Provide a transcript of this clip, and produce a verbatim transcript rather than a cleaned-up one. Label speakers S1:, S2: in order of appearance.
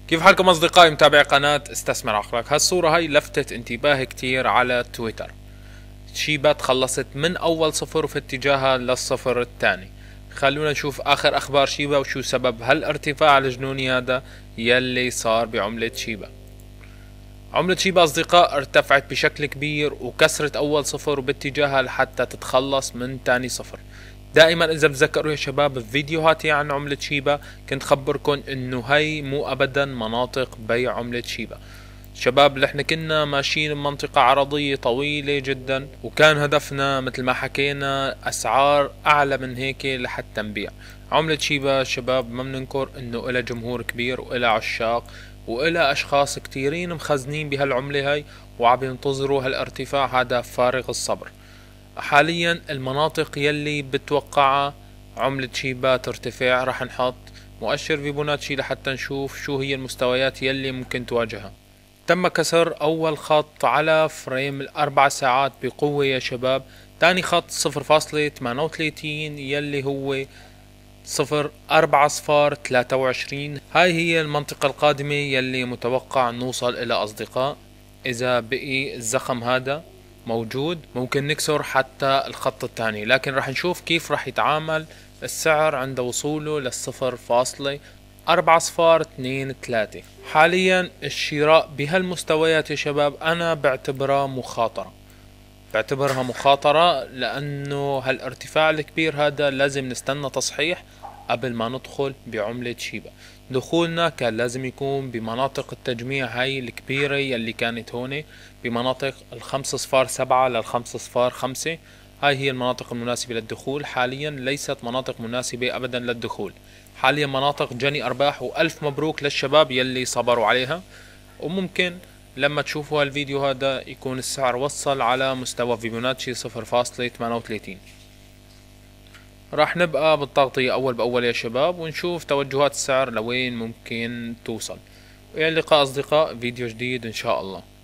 S1: كيف حالكم اصدقائي متابعي قناة استثمر عقلك؟ هالصورة هاي لفتت انتباهي كتير على تويتر. شيبا تخلصت من اول صفر وفي اتجاهها للصفر الثاني. خلونا نشوف اخر اخبار شيبا وشو سبب هالارتفاع الجنوني هذا يلي صار بعملة شيبا. عملة شيبا اصدقاء ارتفعت بشكل كبير وكسرت اول صفر وباتجاهها لحتى تتخلص من ثاني صفر. دائما اذا بتذكروا يا شباب بفيديوهاتي عن عملة شيبا كنت خبركم انه هي مو ابدا مناطق بيع عملة شيبا. شباب نحن كنا ماشيين بمنطقة عرضية طويلة جدا وكان هدفنا مثل ما حكينا اسعار اعلى من هيك لحتى نبيع عملة شيبا. شباب ما بننكر انه إلها جمهور كبير وإلها عشاق وإلها اشخاص كتيرين مخزنين بهالعملة هاي وعم ينتظروا هالارتفاع هذا فارغ الصبر. حاليا المناطق يلي بتوقعها عملة شيبا ترتفع راح نحط مؤشر فيبوناتشي لحتى نشوف شو هي المستويات يلي ممكن تواجهها. تم كسر اول خط على فريم الاربع ساعات بقوة يا شباب. تاني خط صفر فاصلة ثمانية وثلاثين يلي هو صفر أربعة صفار ثلاثة وعشرين. هاي هي المنطقة القادمة يلي متوقع نوصل الى اصدقاء. اذا بقي الزخم هذا موجود ممكن نكسر حتى الخط الثاني، لكن راح نشوف كيف راح يتعامل السعر عند وصوله للصفر فاصلة أربعة صفار اثنين ثلاثة. حاليا الشراء بهالمستويات يا شباب انا بعتبرها مخاطرة بعتبرها مخاطرة لانه هالارتفاع الكبير هذا لازم نستنى تصحيح قبل ما ندخل بعملة شيبا. دخولنا كان لازم يكون بمناطق التجميع هاي الكبيرة يلي كانت هون بمناطق الخمسة صفار سبعة للخمسة صفار خمسة. هاي هي المناطق المناسبة للدخول. حاليا ليست مناطق مناسبة ابدا للدخول. حاليا مناطق جني ارباح والف مبروك للشباب يلي صبروا عليها. وممكن لما تشوفوا هالفيديو هذا يكون السعر وصل على مستوى فيبوناتشي صفر فاصلة ثمانية وثلاثين. راح نبقى بالتغطية اول باول يا شباب ونشوف توجهات السعر لوين ممكن توصل. والى اللقاء اصدقاء، فيديو جديد ان شاء الله.